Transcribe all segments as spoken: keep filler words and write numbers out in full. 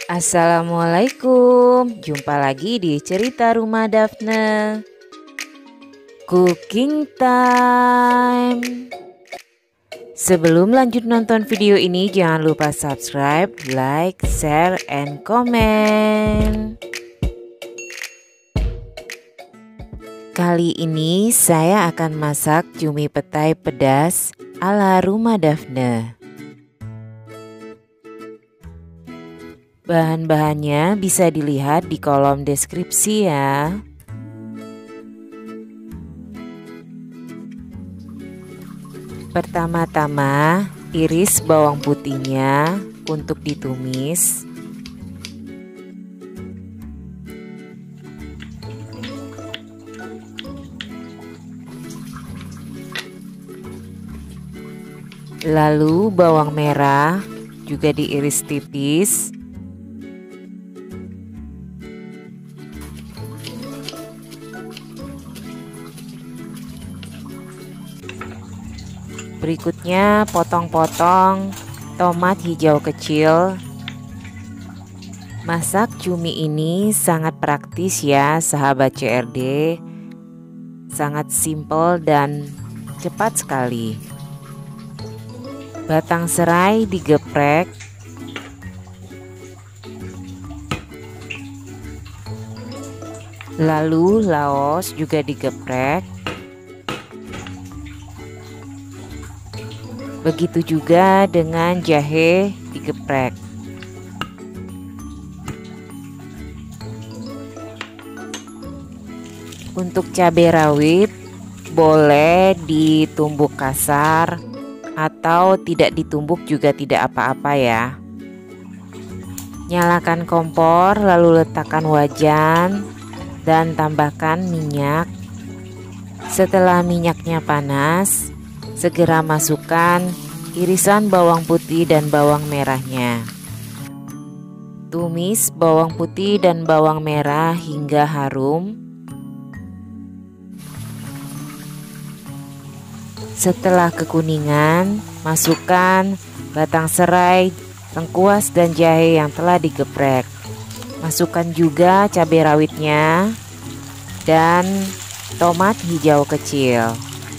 Assalamualaikum, jumpa lagi di cerita rumah Daphne. Cooking time. Sebelum lanjut nonton video ini, jangan lupa subscribe, like, share, and comment. Kali ini saya akan masak cumi petai pedas ala rumah Daphne. Bahan-bahannya bisa dilihat di kolom deskripsi ya. Pertama-tama, iris bawang putihnya untuk ditumis. Lalu bawang merah juga diiris tipis. Berikutnya potong-potong tomat hijau kecil. Masak cumi ini sangat praktis ya sahabat C R D. Sangat simpel dan cepat sekali. Batang serai digeprek. Lalu laos juga digeprek. Begitu juga dengan jahe digeprek. Untuk cabai rawit boleh ditumbuk kasar atau tidak ditumbuk juga tidak apa-apa ya. Nyalakan kompor lalu letakkan wajan dan tambahkan minyak. Setelah minyaknya panas, segera masukkan irisan bawang putih dan bawang merahnya. Tumis bawang putih dan bawang merah hingga harum. Setelah kekuningan, masukkan batang serai, lengkuas dan jahe yang telah digeprek. Masukkan juga cabai rawitnya dan tomat hijau kecil.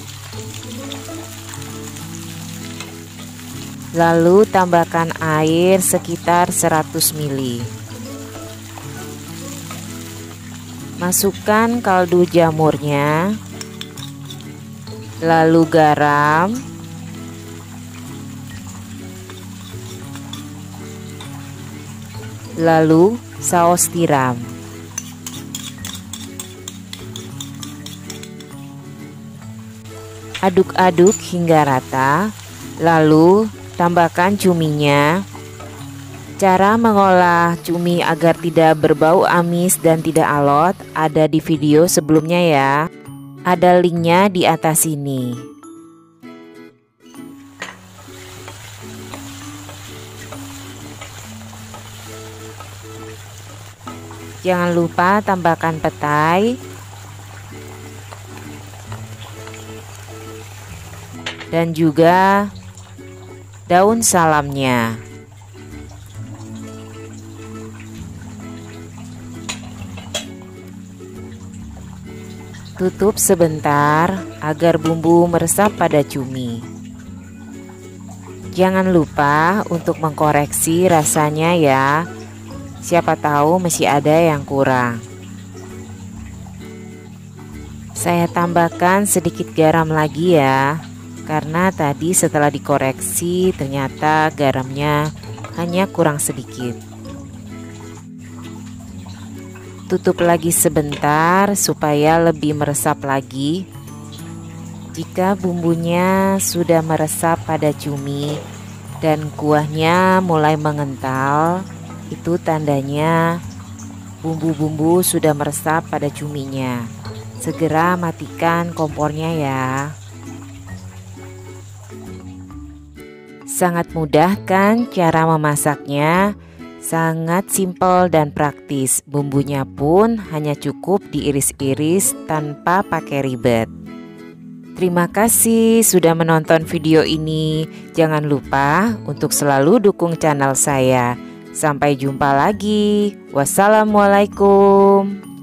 Lalu tambahkan air sekitar seratus mililiter. Masukkan kaldu jamurnya. Lalu garam. Lalu saus tiram. Aduk-aduk hingga rata. Lalu tambahkan cuminya. Cara mengolah cumi agar tidak berbau amis dan tidak alot ada di video sebelumnya ya. Ada linknya di atas ini. Jangan lupa tambahkan petai dan juga daun salamnya. Tutup sebentar agar bumbu meresap pada cumi. Jangan lupa untuk mengkoreksi rasanya ya. Siapa tahu masih ada yang kurang. Saya tambahkan sedikit garam lagi ya. Karena tadi setelah dikoreksi ternyata garamnya hanya kurang sedikit. Tutup lagi sebentar supaya lebih meresap lagi. Jika bumbunya sudah meresap pada cumi dan kuahnya mulai mengental, itu tandanya bumbu-bumbu sudah meresap pada cuminya. Segera matikan kompornya ya. Sangat mudah kan cara memasaknya? Sangat simpel dan praktis. Bumbunya pun hanya cukup diiris-iris tanpa pakai ribet. Terima kasih sudah menonton video ini. Jangan lupa untuk selalu dukung channel saya. Sampai jumpa lagi. Wassalamualaikum.